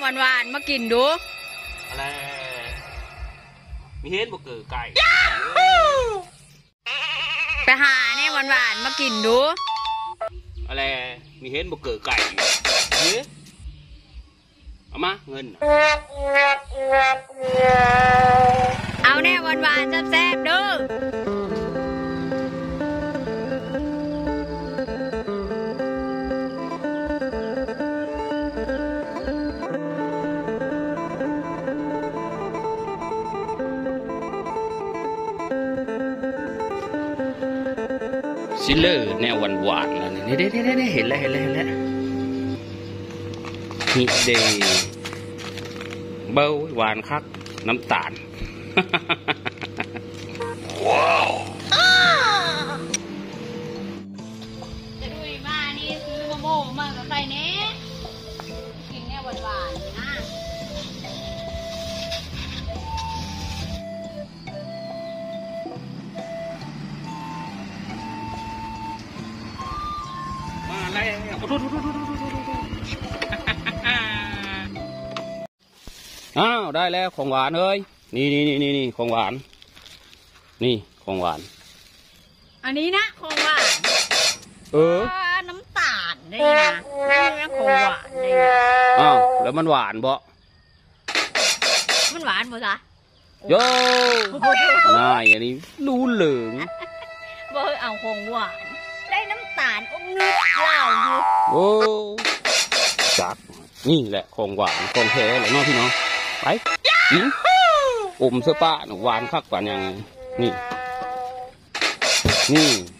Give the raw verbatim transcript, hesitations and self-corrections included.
หวานหวานมากินดูอะไรมีเห็นบ่เกิดไก่ไปหาแน่หวานหวานมากินดูอะไรมีเห็นบ่เกิดไก่เฮ้ยเอามาเงินเอาแน่หวานหวานแซ่บๆดูซิเลอร์แนวหวานหวานแล้วนี่เด้เด้เด้เห็นแล้วเห็นแล้วเห็นแล้วฮิเดเบาหวานคักน้ำตาลว้าวจะดูมานี่ซื้อมะม่วงมากับใครเนี้ยกินแนวหวานหวานนะอะไรอ้าวได้แล้วของหวานเฮ้ยนี่นี่นี่นี่ของหวานนี่ของหวานอันนี้นะของหวานเออน้ำตาลนี่นะนี่ของหวานนี่อ้าวแล้วมันหวานบ่มันหวานบ่จ๊ะโย่น่ายอันนี้รู้เหลืองบ่เอาของหวานได้น้ำตาลอมนึกเหล้าอยู่โอ้จัดนี่แหละของหวานของแท้แหละน้องพี่น้องไปอืมอมเสื้อป้าหวานคักกว่ายังนี่นี่